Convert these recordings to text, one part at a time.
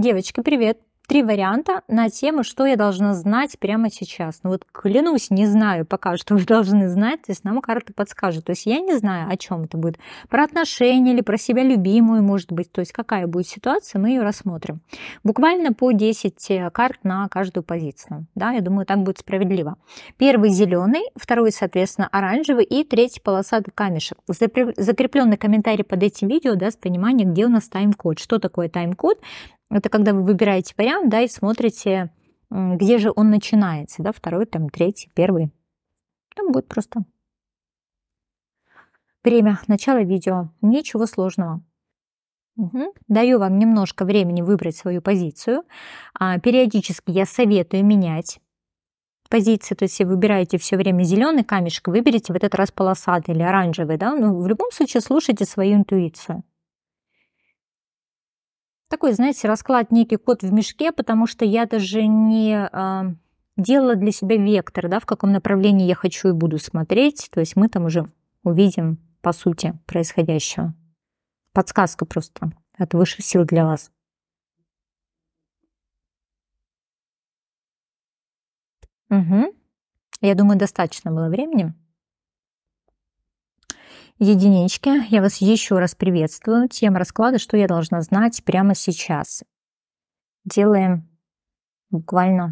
Девочки, привет! 3 варианта на тему, что я должна знать прямо сейчас. Ну вот клянусь, не знаю пока, что вы должны знать, то есть нам карты подскажут. То есть я не знаю, о чем это будет. Про отношения или про себя любимую, может быть. То есть какая будет ситуация, мы ее рассмотрим. Буквально по 10 карт на каждую позицию. Да, я думаю, так будет справедливо. Первый зеленый, второй, соответственно, оранжевый и третий полосатый камешек. Закрепленный комментарий под этим видео даст понимание, где у нас тайм-код. Что такое тайм-код? Это когда вы выбираете вариант, да, и смотрите, где же он начинается, да, второй, там, третий, первый. Там будет просто время начала видео. Ничего сложного. Даю вам немножко времени выбрать свою позицию. Периодически я советую менять позиции, то есть если вы выбираете все время зеленый камешек, выберите в этот раз полосатый или оранжевый, да, но в любом случае слушайте свою интуицию. Такой, знаете, расклад, некий кот в мешке, потому что я даже не делала для себя вектор, да, в каком направлении я хочу и буду смотреть. То есть мы там уже увидим по сути происходящего. Подсказка просто от высших сил для вас. Угу. Я думаю, достаточно было времени. Единички, я вас еще раз приветствую. Тема расклада, что я должна знать прямо сейчас. Делаем буквально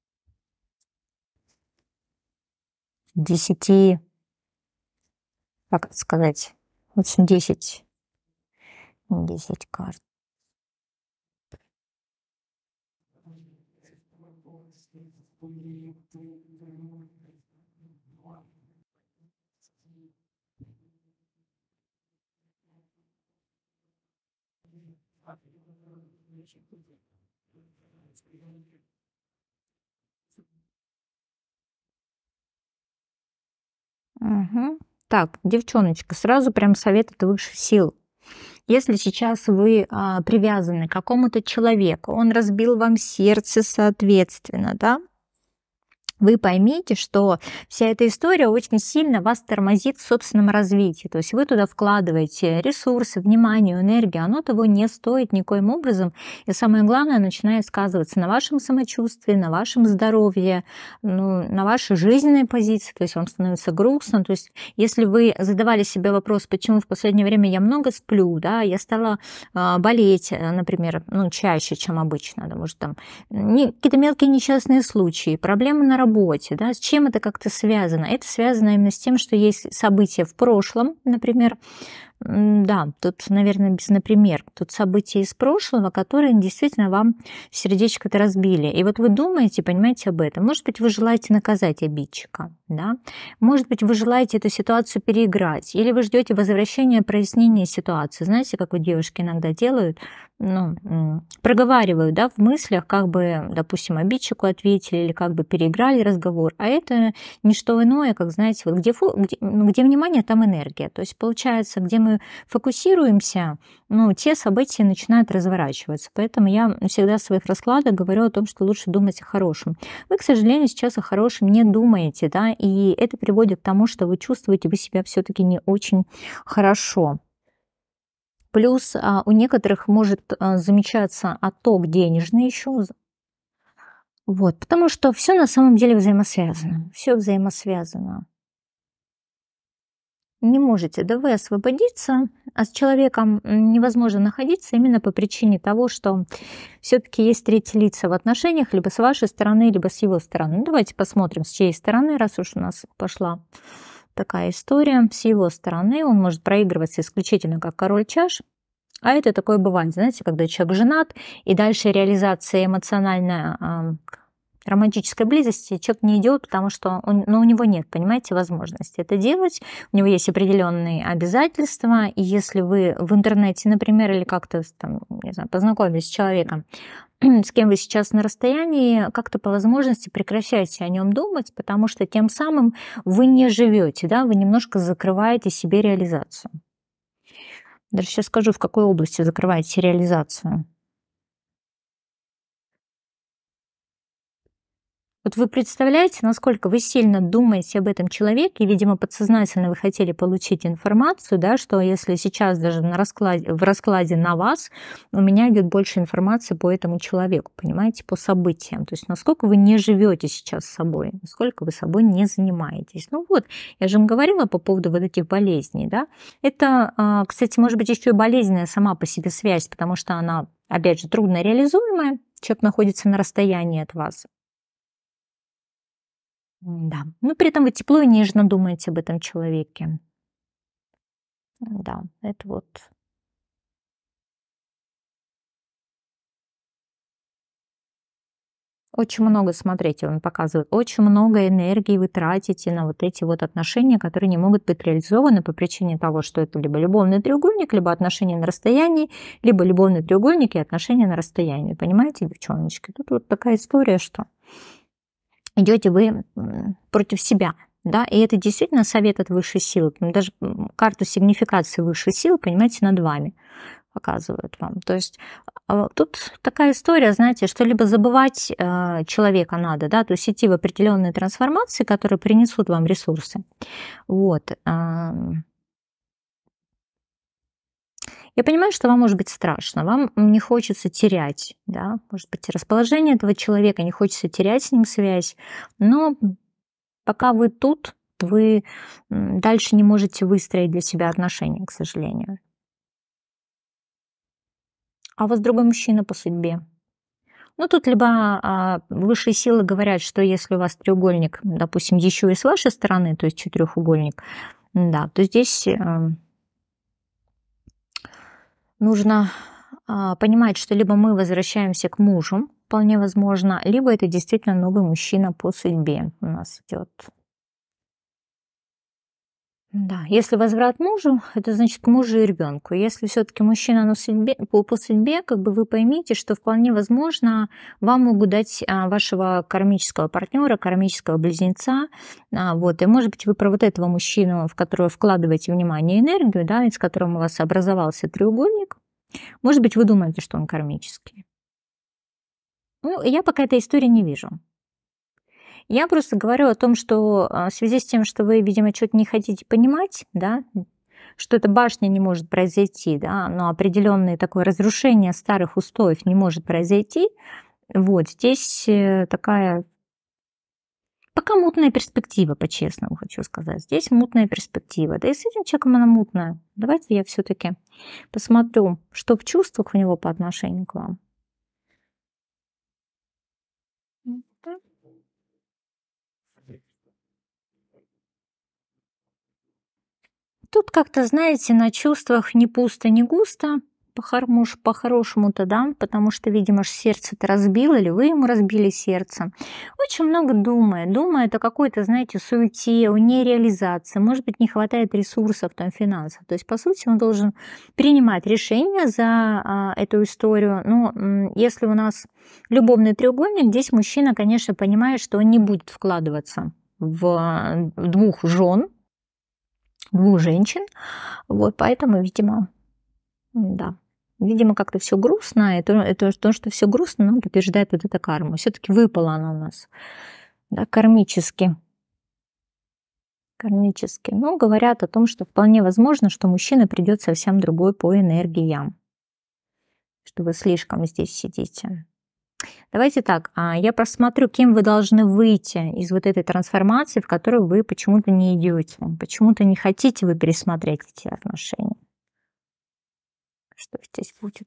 10, как это сказать, в общем, 10 карт. Мгм. Так, девчоночка, сразу прям совет от высших сил. Если сейчас вы привязаны к какому-то человеку, он разбил вам сердце, соответственно, да, вы поймите, что вся эта история очень сильно вас тормозит в собственном развитии. То есть вы туда вкладываете ресурсы, внимание, энергию, оно того не стоит никоим образом. И самое главное, начинает сказываться на вашем самочувствии, на вашем здоровье, ну, на вашей жизненной позиции. То есть вам становится грустно. То есть если вы задавали себе вопрос, почему в последнее время я много сплю, да, я стала болеть, например, ну, чаще, чем обычно, да, может, там какие-то мелкие несчастные случаи, проблемы на работе, да, с чем это как-то связано? Это связано именно с тем, что есть события в прошлом, например, да, тут, наверное, без например. Тут события из прошлого, которые действительно вам сердечко-то разбили. И вот вы думаете, понимаете об этом. Может быть, вы желаете наказать обидчика, да? Может быть, вы желаете эту ситуацию переиграть, или вы ждете возвращения, прояснения ситуации. Знаете, как вот девушки иногда делают, ну, проговаривают, да, в мыслях, как бы, допустим, обидчику ответили или как бы переиграли разговор. А это не что иное, как, знаете, вот где внимание, там энергия. То есть получается, где мы фокусируемся, ну, те события начинают разворачиваться. Поэтому я всегда в своих раскладах говорю о том, что лучше думать о хорошем. Вы, к сожалению, сейчас о хорошем не думаете, да, и это приводит к тому, что вы чувствуете вы себя все-таки не очень хорошо. Плюс у некоторых может замечаться отток денежный еще. Вот, потому что все на самом деле взаимосвязано. Все взаимосвязано. Не можете, да, вы освободиться, а с человеком невозможно находиться именно по причине того, что все-таки есть третьи лица в отношениях, либо с вашей стороны, либо с его стороны. Ну, давайте посмотрим, с чьей стороны, раз уж у нас пошла такая история. С его стороны он может проигрываться исключительно как король чаш. А это такое бывает, знаете, когда человек женат, и дальше реализация эмоциональная, романтической близости человек не идет, потому что ну, у него нет, понимаете, возможности это делать. У него есть определенные обязательства. И если вы в интернете, например, или как-то там, не знаю, познакомились с человеком, с кем вы сейчас на расстоянии, как-то по возможности прекращайте о нем думать, потому что тем самым вы не живете, да, вы немножко закрываете себе реализацию. Даже сейчас скажу, в какой области закрываете реализацию. Вот вы представляете, насколько вы сильно думаете об этом человеке, и, видимо, подсознательно вы хотели получить информацию, да, что если сейчас даже в раскладе на вас у меня идет больше информации по этому человеку, понимаете, по событиям. То есть насколько вы не живете сейчас собой, насколько вы собой не занимаетесь. Ну вот, я же вам говорила по поводу вот этих болезней, да. Это, кстати, может быть еще и болезненная сама по себе связь, потому что она, опять же, трудно реализуемая. Человек находится на расстоянии от вас. Да. Но при этом вы тепло и нежно думаете об этом человеке. Да, это вот. Очень много, смотрите, он показывает, очень много энергии вы тратите на вот эти вот отношения, которые не могут быть реализованы по причине того, что это либо любовный треугольник, либо отношения на расстоянии, либо любовный треугольник и отношения на расстоянии. Понимаете, девчоночки? Тут вот такая история, что идете вы против себя. Да, и это действительно совет от высшей силы. Даже карту сигнификации высшей силы, понимаете, над вами показывают вам. То есть тут такая история, знаете, что либо забывать человека надо, да, то есть идти в определенные трансформации, которые принесут вам ресурсы. Вот. Я понимаю, что вам может быть страшно, вам не хочется терять, да, может быть, расположение этого человека, не хочется терять с ним связь, но пока вы тут, вы дальше не можете выстроить для себя отношения, к сожалению. А у вас другой мужчина по судьбе. Ну, тут либо высшие силы говорят, что если у вас треугольник, допустим, еще и с вашей стороны, то есть четырехугольник, да, то здесь нужно понимать, что либо мы возвращаемся к мужу, вполне возможно, либо это действительно новый мужчина по судьбе у нас идет. Да, если возврат мужу, это значит к мужу и ребенку. Если все-таки мужчина на судьбе, по судьбе, как бы вы поймите, что вполне возможно вам могут дать вашего кармического партнера, кармического близнеца. Вот, и может быть вы про вот этого мужчину, в которого вкладываете внимание и энергию, да, и с которым у вас образовался треугольник, может быть вы думаете, что он кармический. Ну, я пока этой истории не вижу. Я просто говорю о том, что в связи с тем, что вы, видимо, что-то не хотите понимать, да, что эта башня не может произойти, да, но определенное такое разрушение старых устоев не может произойти, вот здесь такая пока мутная перспектива, по-честному хочу сказать. Здесь мутная перспектива. Да и с этим человеком она мутная. Давайте я все-таки посмотрю, что в чувствах у него по отношению к вам. Тут как-то, знаете, на чувствах не пусто, не густо, по-хорошему-то, да, потому что, видимо, ж сердце-то разбило, или вы ему разбили сердце. Очень много думает о какой-то, знаете, суете, о нереализации, может быть, не хватает ресурсов, там, финансов. То есть, по сути, он должен принимать решения за эту историю. Но если у нас любовный треугольник, здесь мужчина, конечно, понимает, что он не будет вкладываться в двух жен, двух женщин. Вот поэтому, видимо, да, видимо, как-то все грустно. Это то, что все грустно, нам подтверждает вот эта карма. Все таки выпала она у нас, да, кармически. Кармически. Но говорят о том, что вполне возможно, что мужчина придет совсем другой по энергиям, что вы слишком здесь сидите. Давайте так, я просмотрю, кем вы должны выйти из вот этой трансформации, в которую вы почему-то не идете, почему-то не хотите вы пересмотреть эти отношения. Что здесь будет?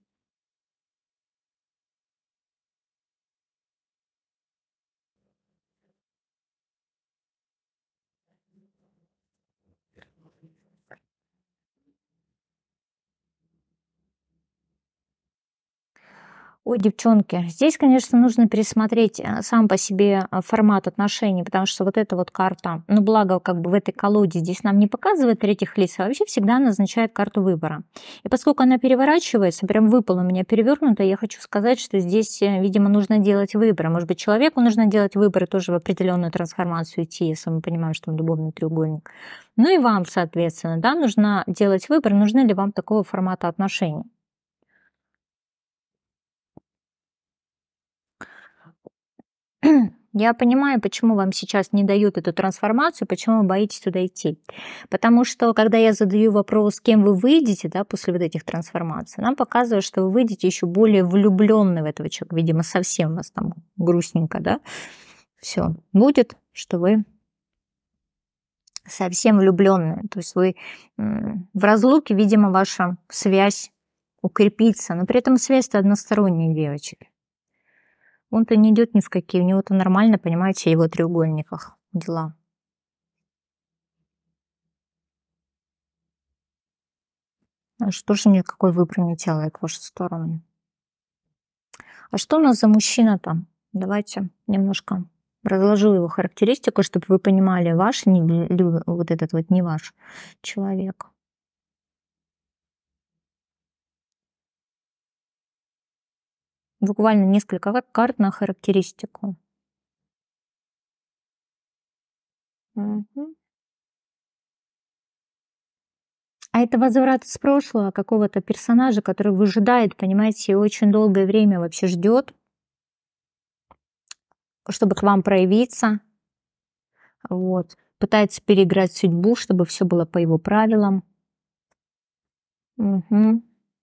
Ой, девчонки, здесь, конечно, нужно пересмотреть сам по себе формат отношений, потому что вот эта вот карта, ну, благо, как бы в этой колоде здесь нам не показывает третьих лиц, а вообще всегда назначает карту выбора. И поскольку она переворачивается, прям выпала у меня перевернута, я хочу сказать, что здесь, видимо, нужно делать выбор. Может быть, человеку нужно делать выбор и тоже в определенную трансформацию идти, если мы понимаем, что он любовный треугольник. Ну и вам, соответственно, да, нужно делать выбор, нужны ли вам такого формата отношений. Я понимаю, почему вам сейчас не дают эту трансформацию, почему вы боитесь туда идти. Потому что, когда я задаю вопрос, кем вы выйдете, да, после вот этих трансформаций, нам показывают, что вы выйдете еще более влюбленный в этого человека. Видимо, совсем у вас там грустненько, да, все будет, что вы совсем влюбленные. То есть вы в разлуке, видимо, ваша связь укрепится, но при этом связь-то односторонняя, девочки. Он-то не идет ни в какие, у него-то нормально, понимаете, в его треугольниках дела. А что же никакой выбор не делает в вашу сторону? А что у нас за мужчина там? Давайте немножко разложу его характеристику, чтобы вы понимали, ваш вот этот вот не ваш человек. Буквально несколько карт на характеристику. Мгм. А это возврат из прошлого какого-то персонажа, который выжидает, понимаете, и очень долгое время вообще ждет, чтобы к вам проявиться. Вот. Пытается переиграть судьбу, чтобы все было по его правилам. Мгм.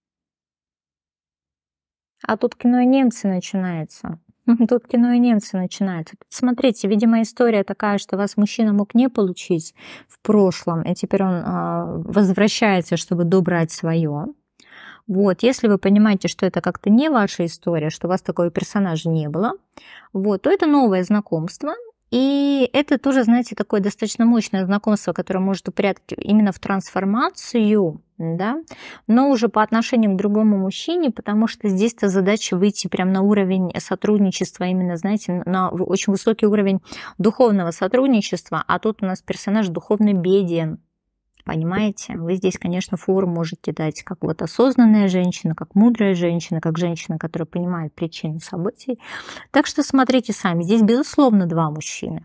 А тут кино и немцы начинается. Тут кино и немцы начинается. Тут смотрите, видимо, история такая, что вас мужчина мог не получить в прошлом, и теперь он возвращается, чтобы добрать свое. Вот, если вы понимаете, что это как-то не ваша история, что у вас такого персонажа не было, вот, то это новое знакомство. И это тоже, знаете, такое достаточно мощное знакомство, которое может упрятать именно в трансформацию, да, но уже по отношению к другому мужчине, потому что здесь-то задача выйти прямо на уровень сотрудничества, именно, знаете, на очень высокий уровень духовного сотрудничества, а тут у нас персонаж духовно беден. Понимаете? Вы здесь, конечно, фору можете дать как вот осознанная женщина, как мудрая женщина, как женщина, которая понимает причину событий. Так что смотрите сами. Здесь, безусловно, два мужчины.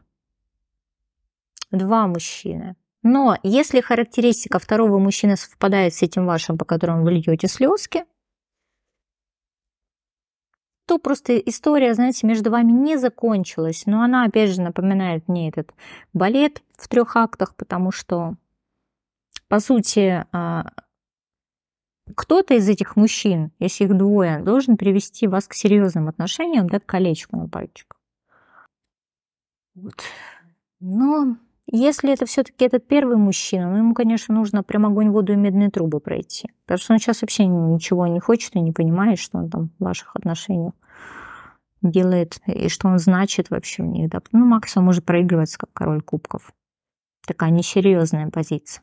Два мужчины. Но если характеристика второго мужчины совпадает с этим вашим, по которому вы льете слезки, то просто история, знаете, между вами не закончилась. Но она, опять же, напоминает мне этот балет в 3 актах, потому что, по сути, кто-то из этих мужчин, если их двое, должен привести вас к серьезным отношениям, да, к колечку на пальчик. Вот. Но если это все-таки этот первый мужчина, ну, ему, конечно, нужно прям огонь, воду и медные трубы пройти. Потому что он сейчас вообще ничего не хочет и не понимает, что он там в ваших отношениях делает и что он значит вообще в них. Да. Ну, максимум может проигрываться, как король кубков. Такая несерьезная позиция.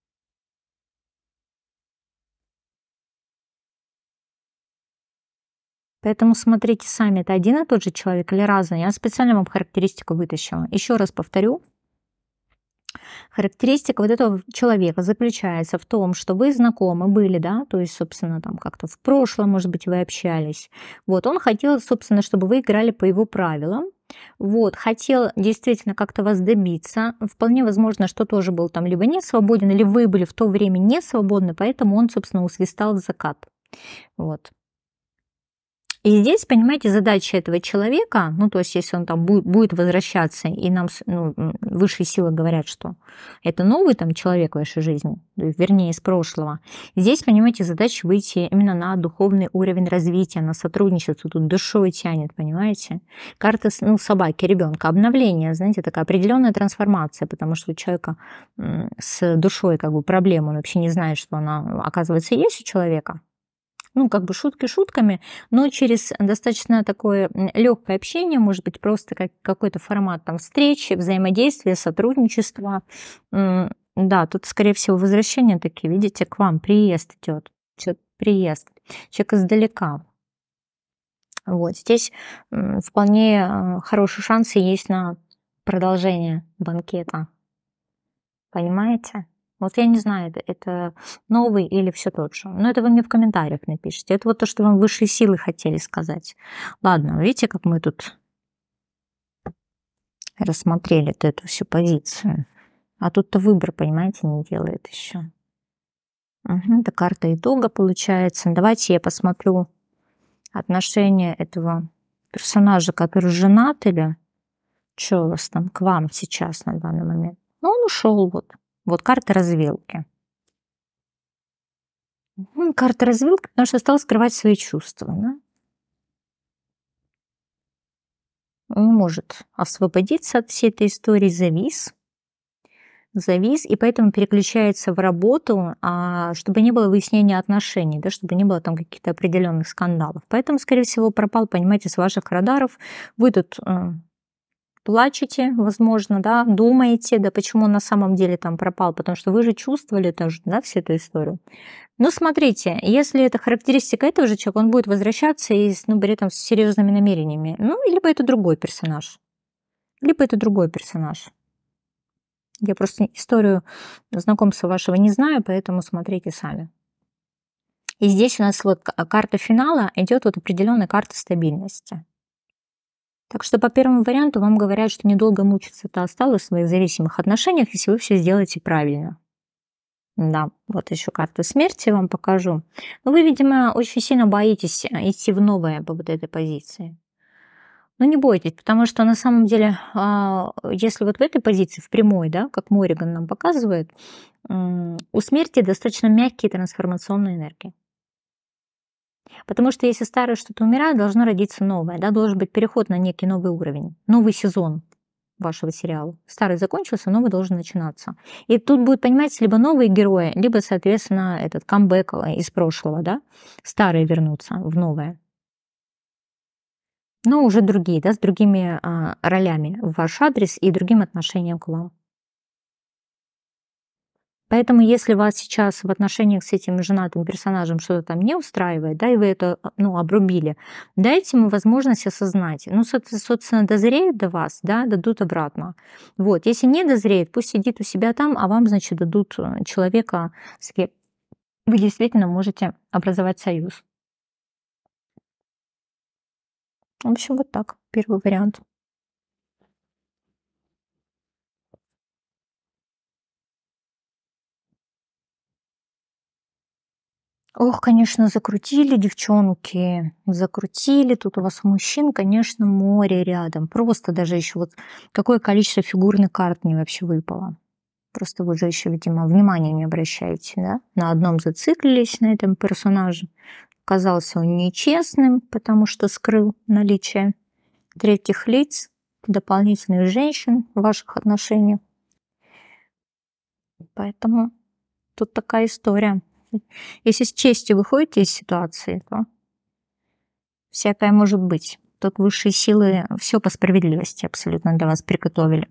Поэтому смотрите сами, это один и тот же человек или разный. Я специально вам характеристику вытащила. Еще раз повторю. Характеристика вот этого человека заключается в том, что вы знакомы были, да, то есть, собственно, там как-то в прошлом, может быть, вы общались. Вот, он хотел, собственно, чтобы вы играли по его правилам. Вот, хотел действительно как-то вас добиться. Вполне возможно, что тоже был там либо не свободен, или вы были в то время не свободны, поэтому он, собственно, усвистал в закат. Вот. И здесь, понимаете, задача этого человека, ну, то есть если он там будет возвращаться, и нам высшие силы говорят, что это новый там человек в вашей жизни, вернее, из прошлого, здесь, понимаете, задача выйти именно на духовный уровень развития, на сотрудничество, тут душой тянет, понимаете? Карта собаки, ребенка, обновление, знаете, такая определенная трансформация, потому что у человека с душой как бы проблема, он вообще не знает, что она, оказывается, есть у человека. Ну, как бы шутки шутками, но через достаточно такое легкое общение, может быть, просто какой-то формат там встречи, взаимодействия, сотрудничества. Да, тут, скорее всего, возвращение такие, видите, к вам приезд идет, приезд, человек издалека. Вот здесь вполне хорошие шансы есть на продолжение банкета. Понимаете? Вот я не знаю, это новый или все тот же. Но это вы мне в комментариях напишите. Это вот то, что вам высшие силы хотели сказать. Ладно, видите, как мы тут рассмотрели эту всю позицию. А тут-то выбор, понимаете, не делает еще. Угу, это карта итога получается. Давайте я посмотрю отношения этого персонажа, который женат или Что у вас там к вам сейчас на данный момент? Ну, он ушел вот. Вот карта развилки. Карта развилки, потому что стал скрывать свои чувства, да? Он не может освободиться от всей этой истории, завис, и поэтому переключается в работу, чтобы не было выяснения отношений, да, чтобы не было там каких-то определенных скандалов. Поэтому, скорее всего, пропал, понимаете, с ваших радаров. Вы тут плачете, возможно, да, думаете, да почему он на самом деле там пропал, потому что вы же чувствовали тоже, да, всю эту историю. Ну, смотрите, если это характеристика этого же человека, он будет возвращаться и, ну, при этом с серьезными намерениями. Ну, либо это другой персонаж, либо это другой персонаж. Я просто историю знакомства вашего не знаю, поэтому смотрите сами. И здесь у нас вот карта финала идет вот определенная карта стабильности. Так что по первому варианту вам говорят, что недолго мучиться-то осталось в своих зависимых отношениях, если вы все сделаете правильно. Да, вот еще карту смерти вам покажу. Но вы, видимо, очень сильно боитесь идти в новое по вот этой позиции. Но не бойтесь, потому что на самом деле, если вот в этой позиции, в прямой, да, как Мориган нам показывает, у смерти достаточно мягкие трансформационные энергии. Потому что если старое что-то умирает, должно родиться новое, да, должен быть переход на некий новый уровень, новый сезон вашего сериала. Старый закончился, новый должен начинаться. И тут будет, понимаете, либо новые герои, либо, соответственно, этот камбэк из прошлого, да, старые вернутся в новое. Но уже другие, да, с другими ролями в ваш адрес и другим отношением к вам. Поэтому, если вас сейчас в отношениях с этим женатым персонажем что-то там не устраивает, да, и вы это, ну, обрубили, дайте ему возможность осознать. Ну, собственно, дозреют до вас, да, дадут обратно. Вот, если не дозреет, пусть сидит у себя там, а вам, значит, дадут человека, с кем вы действительно можете образовать союз. В общем, вот так, первый вариант. Ох, конечно, закрутили девчонки, закрутили. Тут у вас мужчин, конечно, море рядом. Просто даже еще вот какое количество фигурных карт мне вообще выпало. Просто вы же еще, видимо, внимания не обращаете, да? На одном зациклились, на этом персонаже. Казался он нечестным, потому что скрыл наличие третьих лиц, дополнительных женщин в ваших отношениях. Поэтому тут такая история. Если с честью выходите из ситуации, то всякое может быть. Тут высшие силы все по справедливости абсолютно для вас приготовили.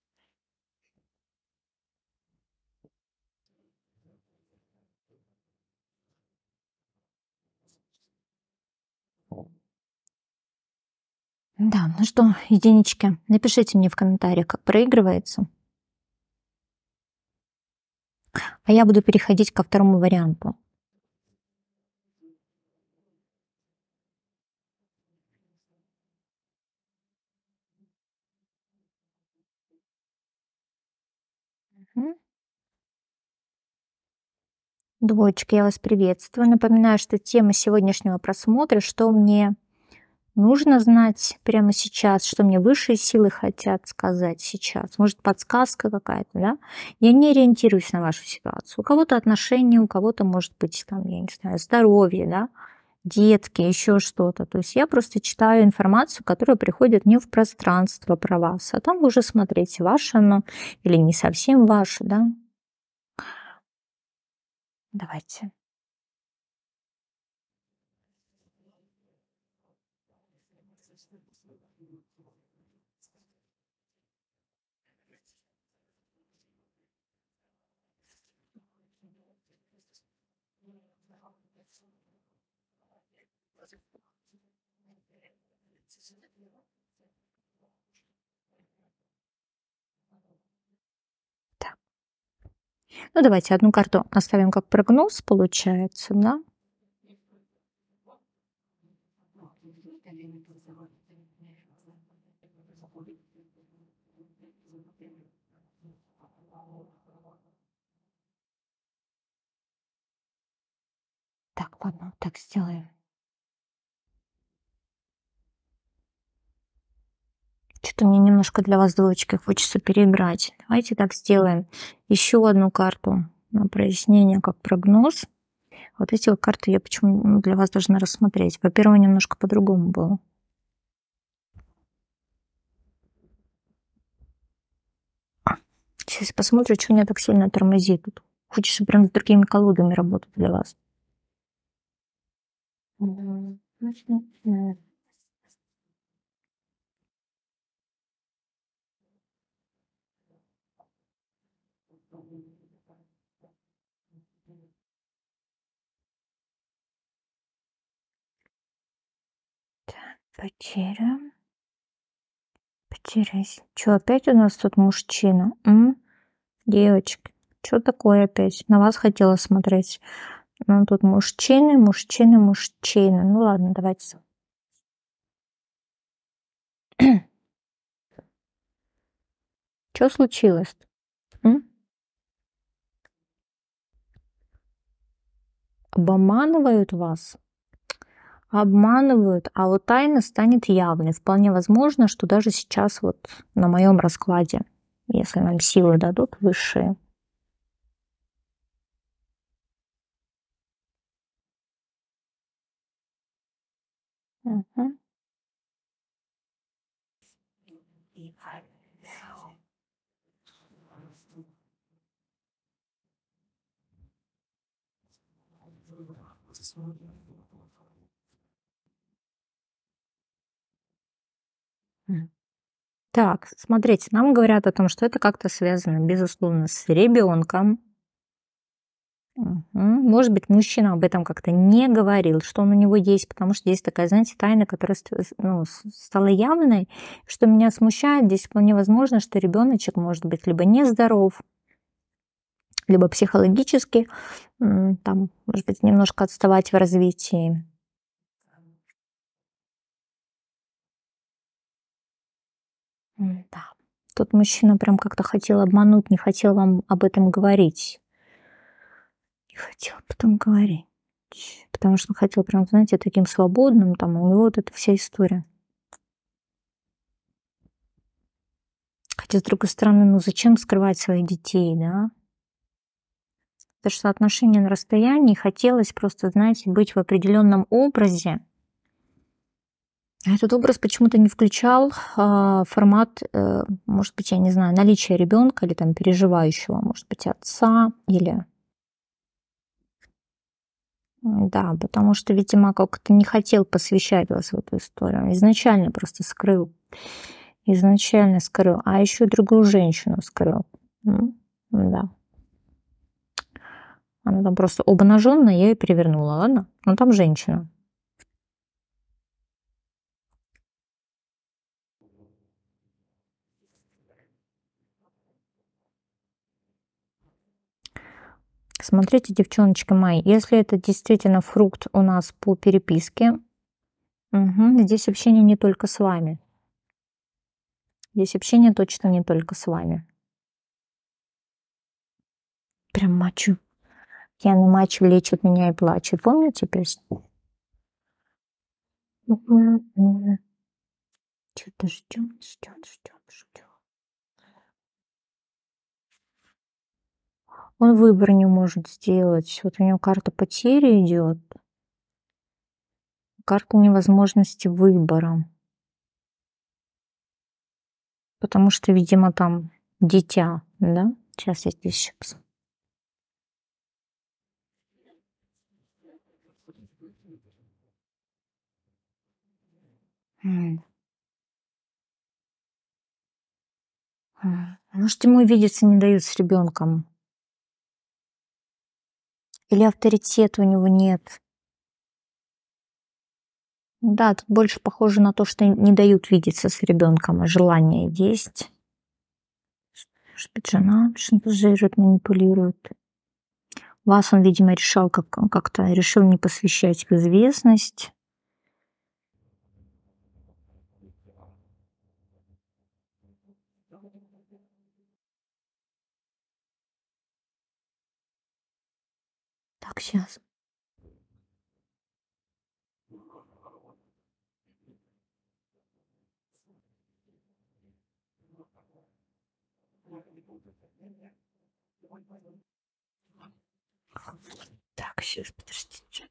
Да, ну что, единички, напишите мне в комментариях, как проигрывается, а я буду переходить ко второму варианту. Мгм. Двоечки, я вас приветствую. Напоминаю, что тема сегодняшнего просмотра, что мне нужно знать прямо сейчас, что мне высшие силы хотят сказать сейчас. Может, подсказка какая-то, да? Я не ориентируюсь на вашу ситуацию. У кого-то отношения, у кого-то, может быть, там, я не знаю, здоровье, да, детки, еще что-то. То есть я просто читаю информацию, которая приходит мне в пространство про вас. А там вы уже смотрите, ваше оно или не совсем ваше, да? Давайте. Так. Ну, давайте одну карту оставим как прогноз, получается, да? Так, ладно, так сделаем. Что-то мне немножко для вас, двоечки, хочется переиграть. Давайте так сделаем. Еще одну карту на прояснение, как прогноз. Вот эти вот карты я почему для вас должна рассмотреть. Во-первых, немножко по-другому было. Сейчас посмотрю, что меня так сильно тормозит. Тут хочется прям с другими колодами работать для вас. Так, потеря. Потерясь. Что, опять у нас тут мужчина? Девочки, что такое опять? На вас хотела смотреть. Ну, тут мужчины, мужчины, мужчины. Ну ладно, давайте. Что случилось? Обманывают вас? Обманывают, а вот тайна станет явной. Вполне возможно, что даже сейчас вот на моем раскладе, если нам силы дадут высшие. Мгм. Так, смотрите, нам говорят о том, что это как-то связано, безусловно, с ребенком. Может быть, мужчина об этом как-то не говорил, что он у него есть, потому что есть такая, знаете, тайна, которая ну, стала явной. Что меня смущает, здесь вполне возможно, что ребеночек может быть либо нездоров, либо психологически, там, может быть, немножко отставать в развитии. Да. Тут мужчина прям как-то хотел обмануть, не хотел вам об этом говорить. Не хотел потом говорить. Потому что он хотел прям, знаете, таким свободным, там, у него вот эта вся история. Хотя, с другой стороны, ну зачем скрывать своих детей, да? Потому что отношения на расстоянии, хотелось просто, знаете, быть в определенном образе. А этот образ почему-то не включал формат, может быть, я не знаю, наличия ребенка или там переживающего, может быть, отца или да, потому что, видимо, как-то не хотел посвящать вас в эту историю. Изначально просто скрыл. Изначально скрыл. А еще другую женщину скрыл. Да. Она там просто обнаженная, я ее перевернула, ладно? Но там женщина. Смотрите, девчоночки мои, если это действительно фрукт у нас по переписке, здесь общение не только с вами. Здесь общение точно не только с вами. Прям мочу. Пьяный мачо лечит меня и плачет. Помните песню? Что-то ждем, ждем, ждем, ждем. Он выбор не может сделать. Вот у него карта потери идет. Карта невозможности выбора. Потому что, видимо, там дитя, да? Сейчас я здесь еще посмотрю. Может, ему видеться не дают с ребенком. Или авторитета у него нет. Да, тут больше похоже на то, что не дают видеться с ребенком, а желание есть. Может быть, жена шантажирует, манипулирует. Вас он, видимо, решал как-то решил не посвящать в известность. Так, сейчас. Так, сейчас, подождите.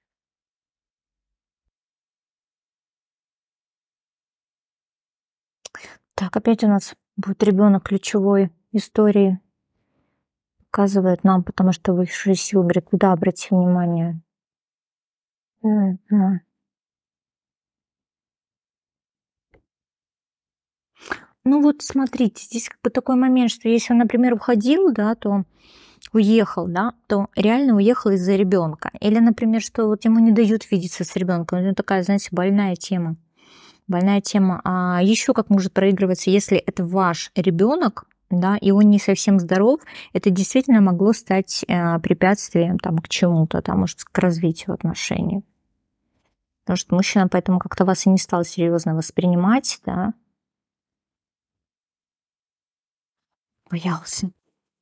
Так, опять у нас будет ребенок ключевой истории. Показывает нам, потому что высшие силы говорят, куда обрати внимание. Мгм. Ну вот смотрите, здесь как бы такой момент, что если он, например, уходил, да, то уехал, да, то реально уехал из-за ребенка. Или, например, что вот ему не дают видеться с ребенком. Это такая, знаете, больная тема. Больная тема. А еще как может проигрываться, если это ваш ребенок, да, и он не совсем здоров, это действительно могло стать препятствием там, к чему-то, там, может, к развитию отношений. Потому что мужчина поэтому как-то вас и не стал серьезно воспринимать, да, боялся.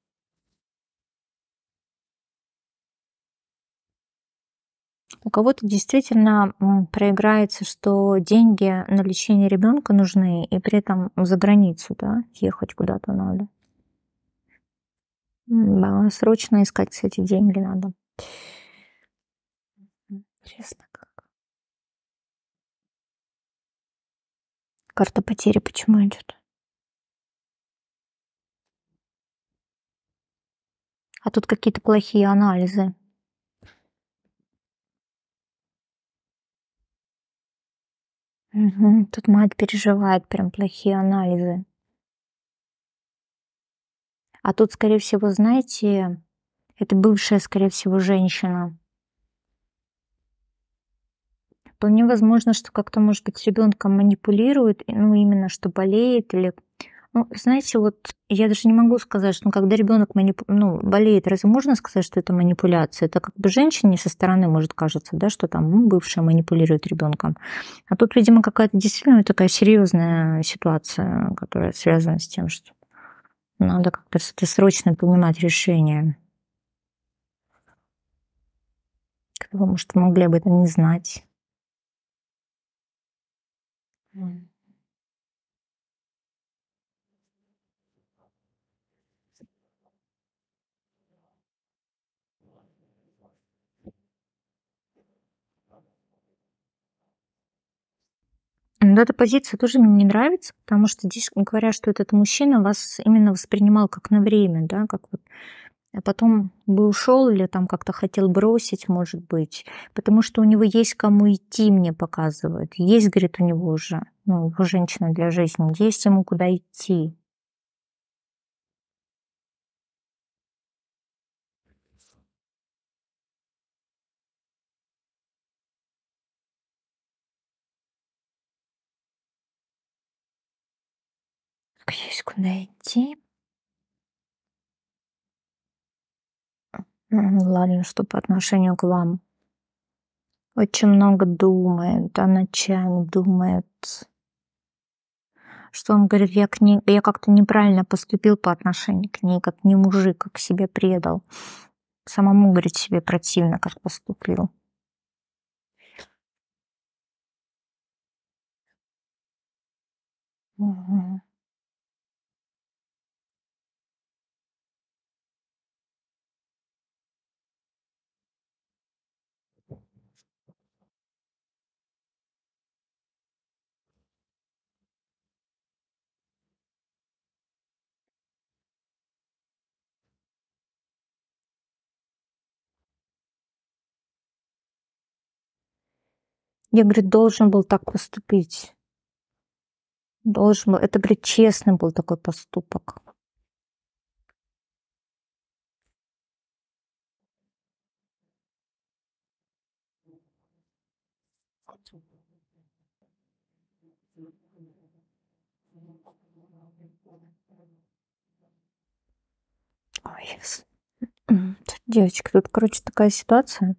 У кого-то действительно проиграется, что деньги на лечение ребенка нужны, и при этом за границу, да, ехать куда-то надо. Да, срочно искать, кстати, деньги надо. Интересно как. Карта потери почему идет? А тут какие-то плохие анализы. Мгм. Тут мать переживает, прям плохие анализы. А тут, скорее всего, знаете, это бывшая, скорее всего, женщина. Вполне возможно, что как-то, может быть, с ребенком манипулирует, ну, именно что болеет или ну, знаете, вот я даже не могу сказать, что когда ребенок ну, болеет, разве можно сказать, что это манипуляция? Это как бы женщине со стороны может кажется, да, что там бывшая манипулирует ребенком. А тут, видимо, какая-то действительно такая серьезная ситуация, которая связана с тем, что надо как-то что-то срочно принимать решение. Как вы, может, могли об этом не знать. М. Ну, эта позиция тоже мне не нравится, потому что здесь говорят, что этот мужчина вас именно воспринимал как на время, да, как вот, а потом бы ушел или там как-то хотел бросить, может быть, потому что у него есть кому идти, мне показывают. Есть, говорит, у него уже, ну, его женщина для жизни, есть ему куда идти. Есть куда идти. Ладно, что по отношению к вам. Очень много думает, да, ночами думает, что он говорит, я к ней, я как-то неправильно поступил по отношению к ней, как не мужик, как себе предал. Самому, говорит, себе противно, как поступил. Мгм. Я, говорит, должен был так поступить. Должен был. Это, говорит, честный был такой поступок. Ой, девочки, тут, короче, такая ситуация.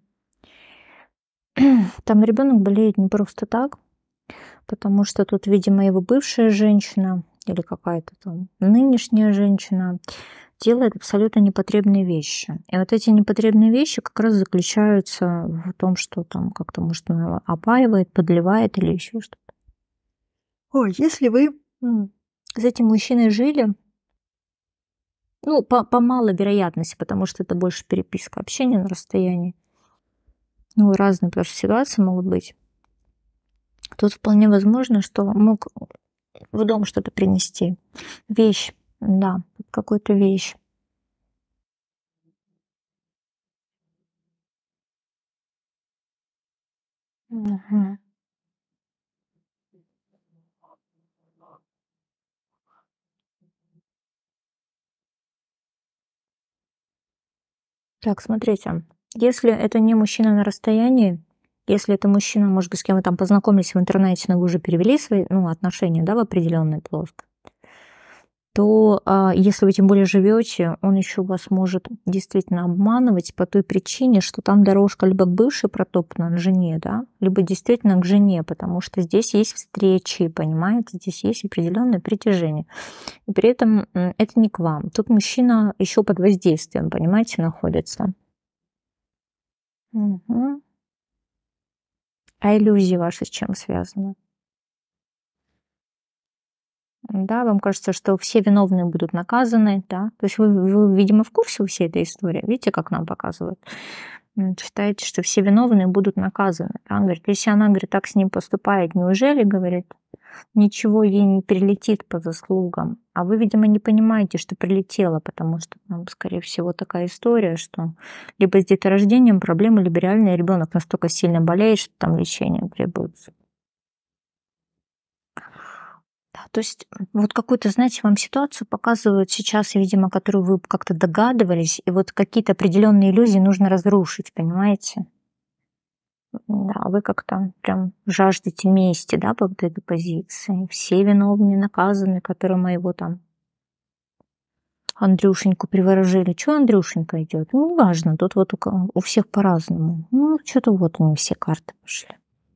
Там ребенок болеет не просто так, потому что тут, видимо, его бывшая женщина или какая-то там нынешняя женщина делает абсолютно непотребные вещи. И вот эти непотребные вещи как раз заключаются в том, что там как-то, может, он его опаивает, подливает или еще что-то. Ой, если вы с этим мужчиной жили, Ну, по малой вероятности, потому что это больше переписка, общение на расстоянии. Ну, разные, потому что ситуации могут быть. Тут вполне возможно, что мог в дом что-то принести. Вещь, да, какую-то вещь. Мгм. Так, смотрите, если это не мужчина на расстоянии, если это мужчина, может быть, с кем вы там познакомились в интернете, но вы уже перевели свои, ну, отношения, да, в определенную плоскость, то, если вы тем более живете, он еще вас может действительно обманывать по той причине, что там дорожка либо к бывшей протоптана, к жене, да, либо действительно к жене, потому что здесь есть встречи, понимаете, здесь есть определенное притяжение. И при этом это не к вам. Тут мужчина еще под воздействием, понимаете, находится. Мгм. А иллюзии ваши с чем связаны? Да, вам кажется, что все виновные будут наказаны, да? То есть вы, видимо, в курсе всей этой истории. Видите, как нам показывают? Считаете, что все виновные будут наказаны. Да? Он говорит, если она, говорит, так с ним поступает, неужели, говорит, ничего ей не прилетит по заслугам? А вы, видимо, не понимаете, что прилетело, потому что там, скорее всего, такая история, что либо с деторождением проблемы, либо реально ребенок настолько сильно болеет, что там лечение требуется. Да, то есть вот какую-то, знаете, вам ситуацию показывают сейчас, видимо, которую вы как-то догадывались, и вот какие-то определенные иллюзии нужно разрушить, понимаете? Да, вы как-то прям жаждете мести, да, по вот этой позиции. Все виновные наказаны, которые моего там Андрюшеньку приворожили. Чё Андрюшенька идет? Ну, неважно, тут вот у всех по-разному. Ну, что-то вот у них все карты пошли.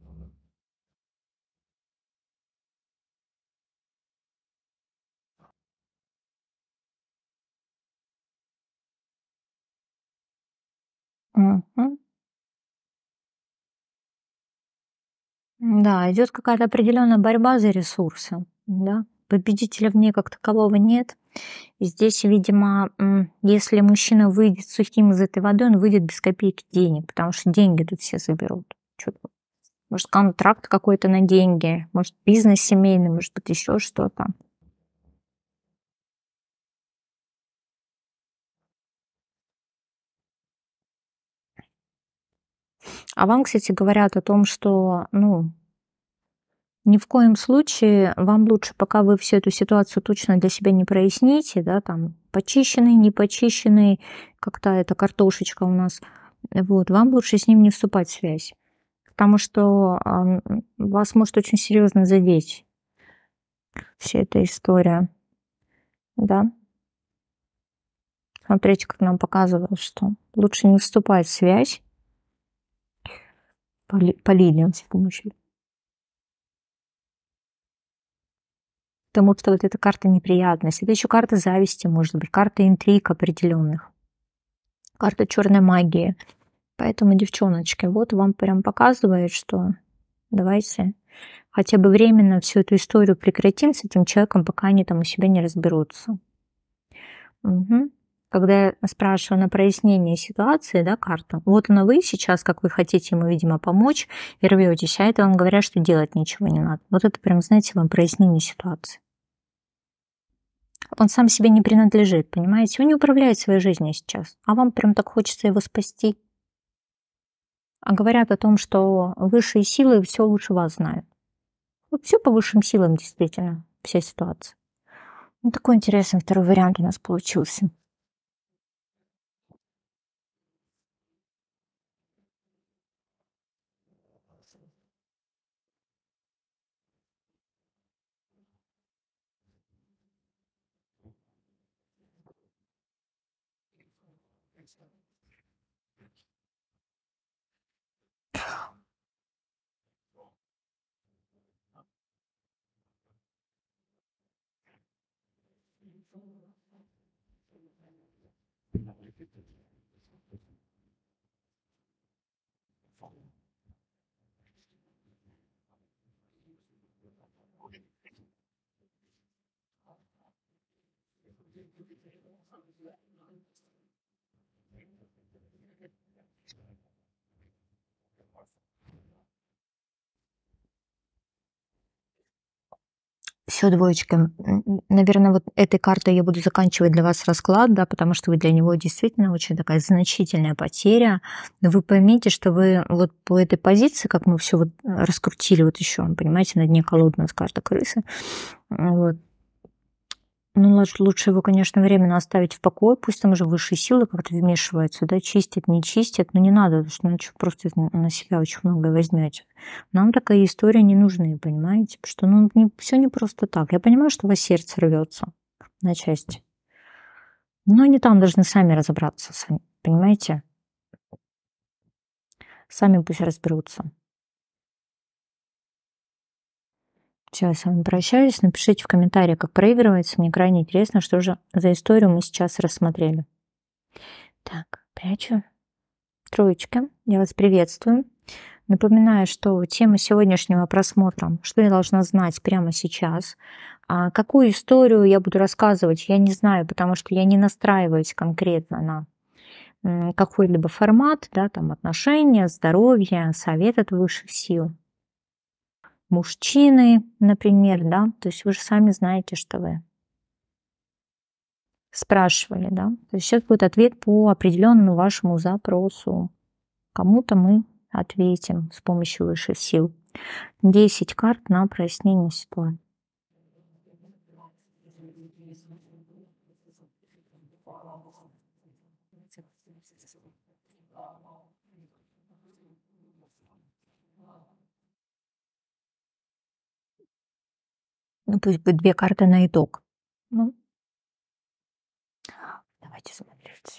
Мгм. Да, идет какая-то определенная борьба за ресурсы, да. Победителя в ней как такового нет. И здесь, видимо, если мужчина выйдет сухим из этой воды, он выйдет без копейки денег, потому что деньги тут все заберут. Чё тут? Может, контракт какой-то на деньги, может, бизнес семейный, может быть, еще что-то. А вам, кстати, говорят о том, что, ну, ни в коем случае вам лучше, пока вы всю эту ситуацию точно для себя не проясните, да, там, почищенный, не почищенный, как та эта картошечка у нас, вот, вам лучше с ним не вступать в связь, потому что вас может очень серьезно задеть вся эта история, да. Смотрите, как нам показывают, что лучше не вступать в связь по линиям с помощью. Потому что вот эта карта неприятности, это еще карта зависти, может быть, карта интриг определенных, карта черной магии. Поэтому, девчоночки, вот вам прям показывает, что давайте хотя бы временно всю эту историю прекратим с этим человеком, пока они там у себя не разберутся. Мгм. Когда я спрашиваю на прояснение ситуации, да, карту, вот она вы сейчас, как вы хотите ему, видимо, помочь, и рветесь, а это вам говорят, что делать ничего не надо. Вот это прям, знаете, вам прояснение ситуации. Он сам себе не принадлежит, понимаете? Он не управляет своей жизнью сейчас, а вам прям так хочется его спасти. А говорят о том, что высшие силы все лучше вас знают. Вот все по высшим силам действительно, вся ситуация. Ну, такой интересный второй вариант у нас получился. Все, двоечки. Наверное, вот этой картой я буду заканчивать для вас расклад, да, потому что вы для него действительно очень такая значительная потеря. Но вы поймите, что вы вот по этой позиции, как мы все вот раскрутили вот еще, понимаете, на дне колоды у нас карта крысы. Вот. Ну, лучше его, конечно, временно оставить в покое, пусть там уже высшие силы как-то вмешиваются, да, чистят, не чистят, но не надо, потому что иначе просто на себя очень многое возьмете. Нам такая история не нужны, понимаете? Потому что, ну, все не просто так. Я понимаю, что у вас сердце рвется на части, но они там должны сами разобраться, сами, понимаете? Сами пусть разберутся. Все, я с вами прощаюсь. Напишите в комментариях, как проигрывается. Мне крайне интересно, что же за историю мы сейчас рассмотрели. Так, прячу. Троечки, я вас приветствую. Напоминаю, что тема сегодняшнего просмотра, что я должна знать прямо сейчас. А какую историю я буду рассказывать, я не знаю, потому что я не настраиваюсь конкретно на какой-либо формат, да, там отношения, здоровье, совет от высших сил. Мужчины, например, да, то есть вы же сами знаете, что вы спрашивали, да. То есть сейчас будет ответ по определенному вашему запросу. Кому-то мы ответим с помощью высших сил. 10 карт на прояснение ситуации. Ну, пусть будет 2 карты на итог. Ну, давайте смотреть.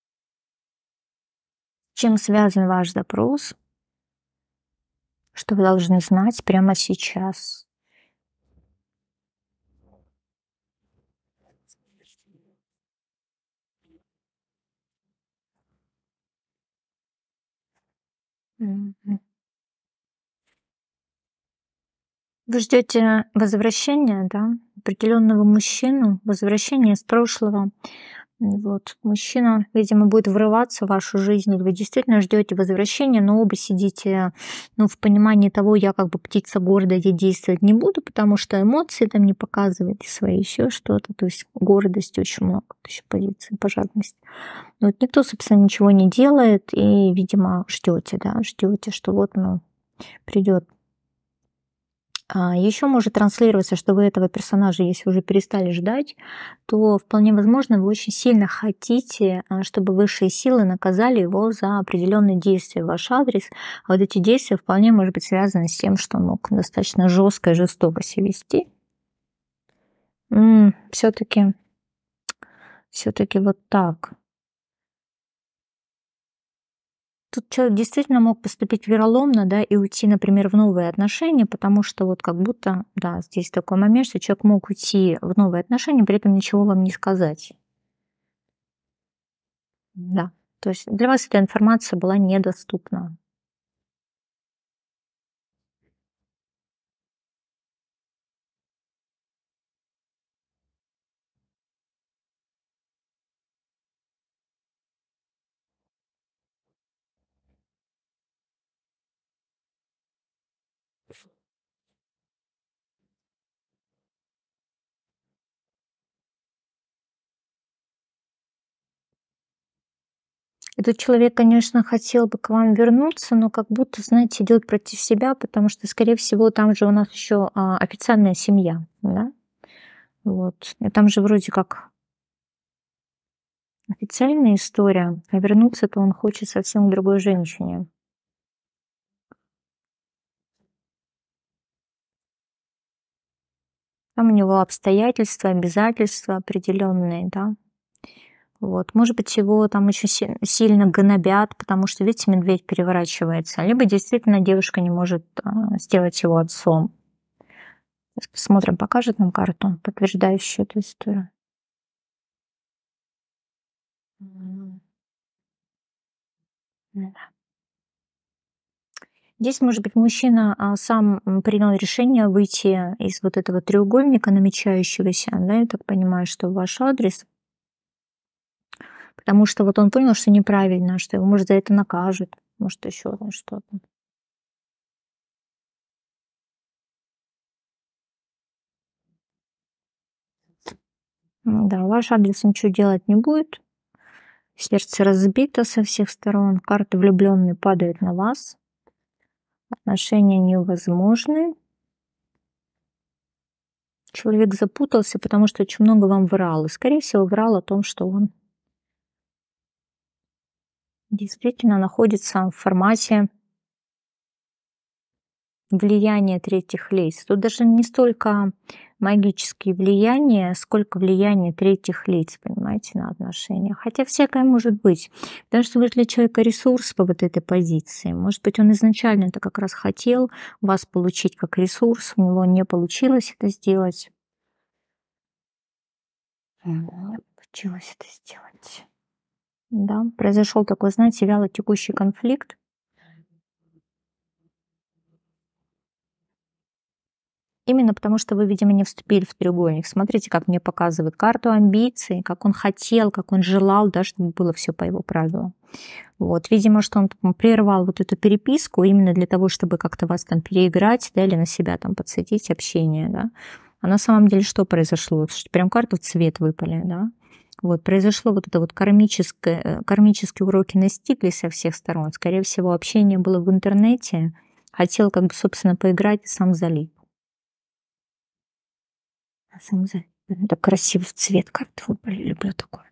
Чем связан ваш запрос? Что вы должны знать прямо сейчас? Мгм. Вы ждете возвращения, да, определенного мужчину, возвращения из прошлого. Вот. Мужчина, видимо, будет врываться в вашу жизнь, или вы действительно ждете возвращения, но оба сидите, ну, в понимании того, я как бы птица гордая, я действовать не буду, потому что эмоции там не показываете свои, еще что-то. То есть гордости очень много, еще позиции по жадности. Но вот никто, собственно, ничего не делает, и, видимо, ждете, да, ждете, что вот, ну, придет. Еще может транслироваться, что вы этого персонажа, если уже перестали ждать, то вполне возможно, вы очень сильно хотите, чтобы высшие силы наказали его за определенные действия в ваш адрес. А вот эти действия вполне может быть связаны с тем, что он мог достаточно жестко и жестоко себя вести. Все-таки, все-таки вот так. Тут человек действительно мог поступить вероломно, да, и уйти, например, в новые отношения, потому что вот как будто, да, здесь такой момент, что человек мог уйти в новые отношения, при этом ничего вам не сказать. Да. То есть для вас эта информация была недоступна. Этот человек, конечно, хотел бы к вам вернуться, но как будто, знаете, идет против себя, потому что, скорее всего, там же у нас еще официальная семья, да? Вот. И там же вроде как официальная история, а вернуться-то он хочет совсем к другой женщине. Там у него обстоятельства, обязательства определенные, да. Вот. Может быть, его там очень сильно гнобят, потому что, видите, медведь переворачивается. Либо действительно девушка не может сделать его отцом. Сейчас посмотрим, покажет нам карту, подтверждающую эту историю. М, да. Здесь, может быть, мужчина сам принял решение выйти из вот этого треугольника намечающегося, да, я так понимаю, что в ваш адрес. Потому что вот он понял, что неправильно, что его, может, за это накажут, может, еще что-то. Да, ваш адрес ничего делать не будет. Сердце разбито со всех сторон. Карты влюбленные падают на вас. Отношения невозможны. Человек запутался, потому что очень много вам врал. И, скорее всего, врал о том, что он действительно находится в формате влияния третьих лиц. Тут даже не столько магические влияния, сколько влияние третьих лиц, понимаете, на отношения. Хотя всякое может быть. Потому что вы для человека ресурс по вот этой позиции. Может быть, он изначально это как раз хотел вас получить как ресурс, у него не получилось это сделать. Не получилось это сделать. Да, произошел такой, знаете, вяло текущий конфликт. Именно потому, что вы, видимо, не вступили в треугольник. Смотрите, как мне показывают карту амбиций, как он хотел, как он желал, да, чтобы было все по его правилам. Вот, видимо, что он там прервал вот эту переписку именно для того, чтобы как-то вас там переиграть, да, или на себя там подсадить общение, да. А на самом деле что произошло? Что прям карты в цвет выпали, да. Вот, произошло вот это вот кармические уроки настигли со всех сторон. Скорее всего, общение было в интернете, хотел как бы, собственно, поиграть и сам залип. На самом деле, это красивый цвет карты выбрали, люблю такой.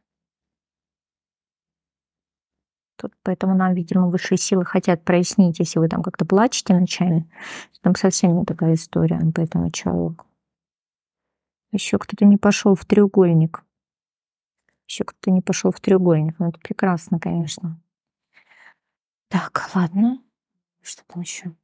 Тут поэтому нам, видимо, высшие силы хотят прояснить, если вы там как-то плачете ночами, там совсем не такая история по этому человеку. Еще кто-то не пошел в треугольник. Еще кто-то не пошел в треугольник. Ну, это прекрасно, конечно. Так, ладно. Что там еще?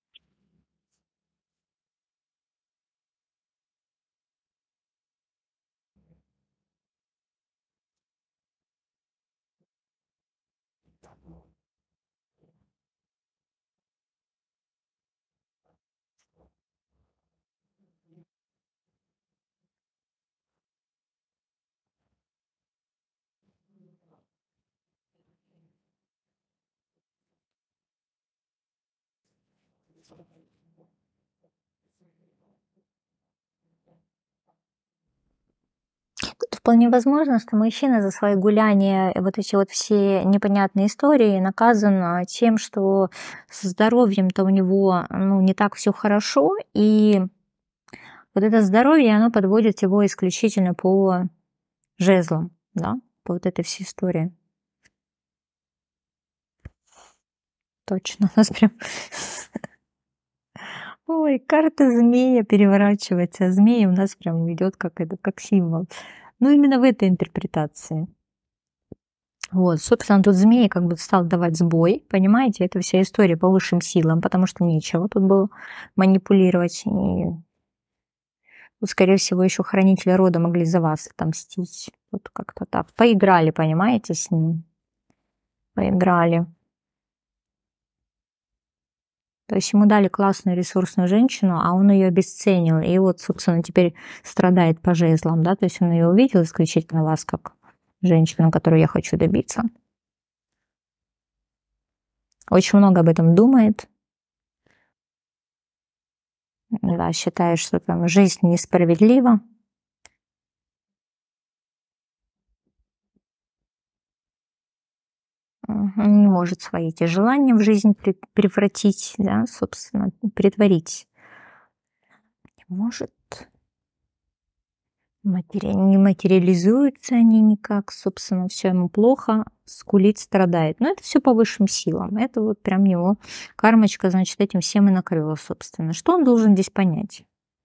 Тут вполне возможно, что мужчина за свои гуляния, вот эти вот все непонятные истории наказан тем, что со здоровьем-то у него, ну, не так все хорошо, и вот это здоровье, оно подводит его исключительно по жезлам, да, по вот этой всей истории. Точно, у нас прям ой, карта змея переворачивается, а змея у нас прям идет как это, как символ. Ну, именно в этой интерпретации. Вот, собственно, тут змея как бы стал давать сбой, понимаете? Это вся история по высшим силам, потому что нечего тут было манипулировать. И, вот, скорее всего, еще хранители рода могли за вас отомстить. Вот как-то так. Поиграли, понимаете, с ним. Поиграли. То есть ему дали классную ресурсную женщину, а он ее обесценил. И вот, собственно, теперь страдает по жезлам, да, то есть он ее увидел исключительно вас как женщину, которую я хочу добиться. Очень много об этом думает. Да, считает, что там жизнь несправедлива. Он не может свои эти желания в жизнь превратить, да, собственно, притворить. Не может. Не материализуются они никак, собственно, все ему плохо, скулит, страдает. Но это все по высшим силам. Это вот прям его кармочка, значит, этим всем и накрыла, собственно. Что он должен здесь понять?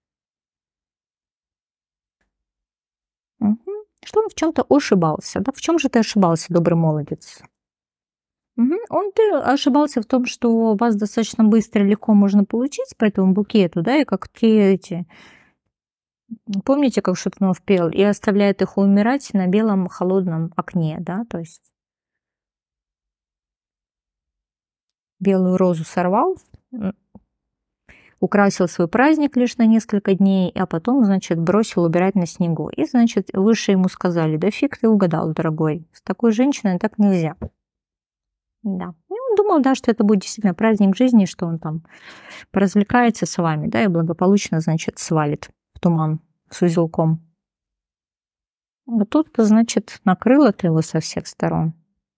Мгм. Что он в чем-то ошибался. Да? В чем же ты ошибался, добрый молодец? Мгм. Ты ошибался в том, что вас достаточно быстро и легко можно получить по этому букету, да, и как те эти, помните, как Шатунов пел, и оставляет их умирать на белом холодном окне, да, то есть белую розу сорвал, м, украсил свой праздник лишь на несколько дней, а потом, значит, бросил убирать на снегу. И, значит, выше ему сказали: да фиг ты угадал, дорогой, с такой женщиной так нельзя. Да. И он думал, да, что это будет действительно праздник жизни, что он там поразвлекается с вами, да, и благополучно, значит, свалит в туман с узелком. А тут, значит, накрыло-то его со всех сторон.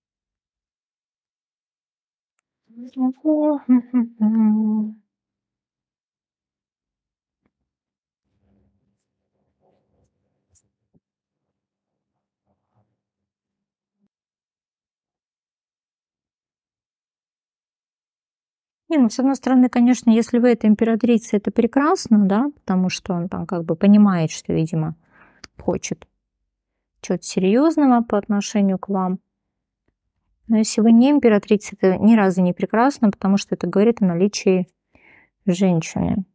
Не, ну, с одной стороны, конечно, если вы эта императрица, это прекрасно, да, потому что он там как бы понимает, что, видимо, хочет чего-то серьезного по отношению к вам. Но если вы не императрица, это ни разу не прекрасно, потому что это говорит о наличии женщины.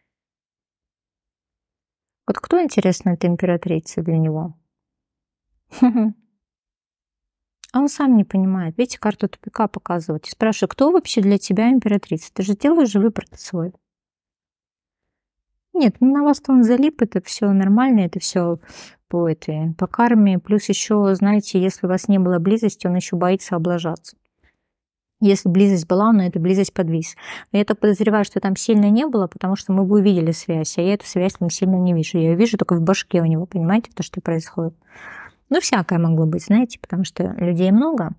Вот кто, интересно, эта императрица для него? А он сам не понимает. Видите, карту тупика показывает. И спрашиваю, кто вообще для тебя императрица? Ты же делаешь же выбор свой. Нет, ну на вас-то он залип, это все нормально, это все по карме. Плюс еще, знаете, если у вас не было близости, он еще боится облажаться. Если близость была, он на эту близость подвис. Но я так подозреваю, что там сильно не было, потому что мы бы увидели связь, а я эту связь там сильно не вижу. Я ее вижу только в башке у него, понимаете, то, что происходит. Ну, всякое могло быть, знаете, потому что людей много.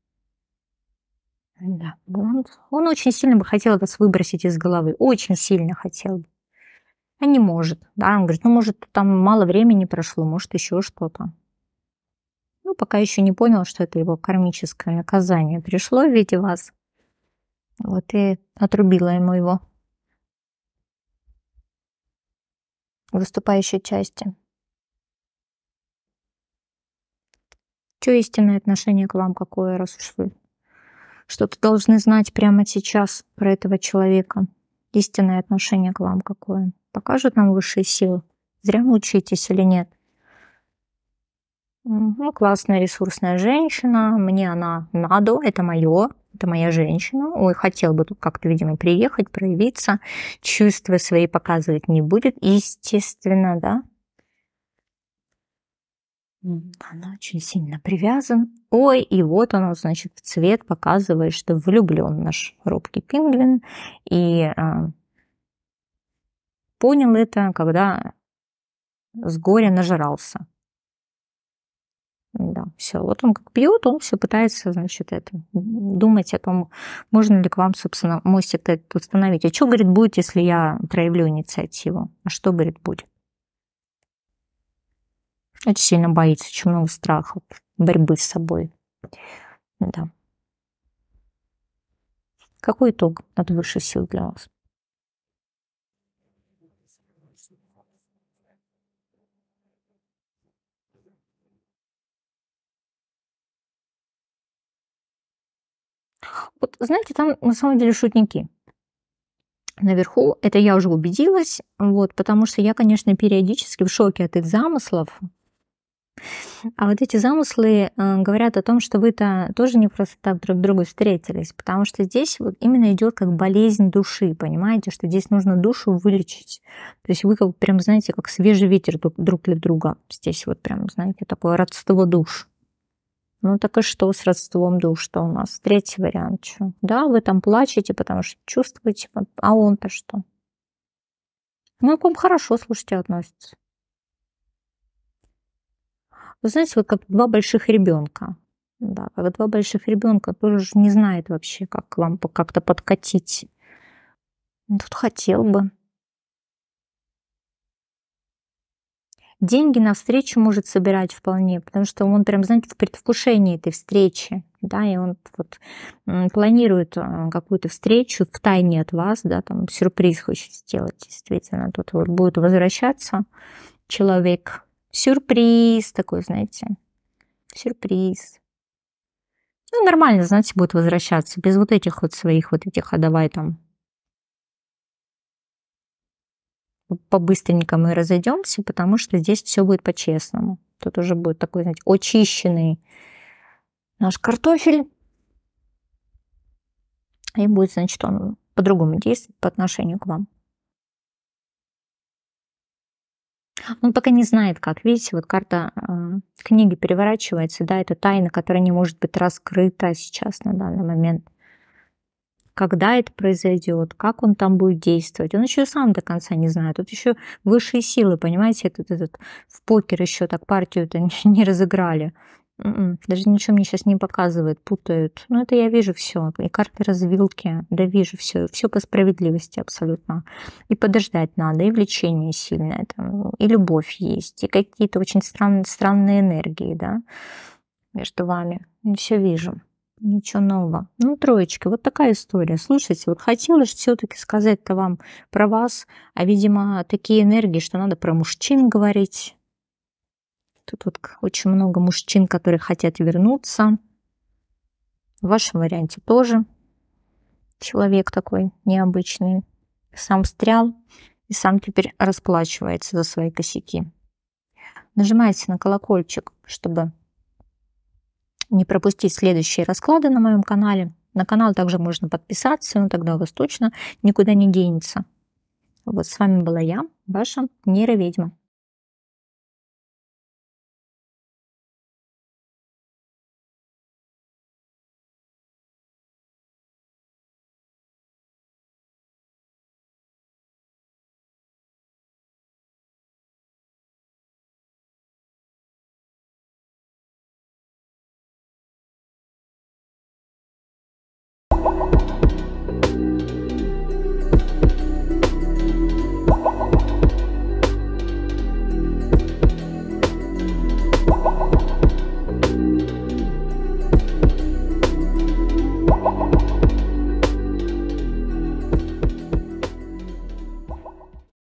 Да. Он очень сильно бы хотел вас выбросить из головы, очень сильно хотел бы. А не может. Да, он говорит, ну, может, там мало времени прошло, может, еще что-то. Ну, пока еще не понял, что это его кармическое наказание пришло в виде вас. Вот и отрубила ему его в выступающей части. Что истинное отношение к вам какое, раз уж вы что-то должны знать прямо сейчас про этого человека? Истинное отношение к вам какое? Покажут нам высшие силы? Зря вы учитесь или нет? Ну, классная ресурсная женщина, мне она надо, это мое, это моя женщина. Ой, хотел бы тут как-то, видимо, приехать, проявиться, чувства свои показывать не будет, естественно, да. Она очень сильно привязан. Ой, и вот она, значит, в цвет показывает, что влюблен наш робкий пингвин. И понял это, когда с горя нажрался. Да, все. Вот он как пьет, он все пытается, значит, думать о том, можно ли к вам, собственно, мостик этот установить. А что, говорит, будет, если я проявлю инициативу? А что, говорит, будет? Очень сильно боится, очень много страха, борьбы с собой. Да. Какой итог от высших сил для вас? Вот знаете, там на самом деле шутники. Наверху, это я уже убедилась, вот, потому что я, конечно, периодически в шоке от их замыслов. А вот эти замыслы говорят о том, что вы-то тоже не просто так друг другу встретились, потому что здесь вот именно идет как болезнь души, понимаете, что здесь нужно душу вылечить. То есть вы как прям, знаете, как свежий ветер друг для друга. Здесь вот прям, знаете, такое родство душ. Ну так и что с родством душ, что у нас? Третий вариант. Чё? Да, вы там плачете, потому что чувствуете, а он-то что? Ну, к вам хорошо, слушайте, относится. Вы знаете, вот как два больших ребенка. Да, как два больших ребенка тоже ж не знает вообще, как к вам как-то подкатить. Ну, тут хотел бы. Деньги на встречу может собирать вполне, потому что он прям, знаете, в предвкушении этой встречи, да, и он вот планирует какую-то встречу в тайне от вас, да, там сюрприз хочет сделать, действительно. Тут вот будет возвращаться человек. Сюрприз такой, знаете, сюрприз. Ну, нормально, знаете, будет возвращаться, без вот этих вот своих вот этих, а давай там по-быстренькому и разойдемся, потому что здесь все будет по-честному. Тут уже будет такой, знаете, очищенный наш картофель, и будет, значит, он по-другому действовать по отношению к вам. Он пока не знает как. Видите, вот карта книги переворачивается, да, это тайна, которая не может быть раскрыта сейчас на данный момент. Когда это произойдет, как он там будет действовать, он еще сам до конца не знает. Тут еще высшие силы, понимаете, этот в покер еще так партию-то не разыграли. Даже ничего мне сейчас не показывает, путают. Ну, это я вижу все. И карты развилки, да вижу все, все по справедливости абсолютно. И подождать надо, и влечение сильное, там, и любовь есть, и какие-то очень странные энергии, да, между вами. Все вижу. Ничего нового. Ну, троечки, вот такая история. Слушайте, вот хотелось все-таки сказать-то вам про вас, а, видимо, такие энергии, что надо про мужчин говорить. Тут вот очень много мужчин, которые хотят вернуться. В вашем варианте тоже человек такой необычный. Сам встрял и сам теперь расплачивается за свои косяки. Нажимайте на колокольчик, чтобы не пропустить следующие расклады на моем канале. На канал также можно подписаться, но тогда у вас точно никуда не денется. Вот с вами была я, ваша нейроведьма.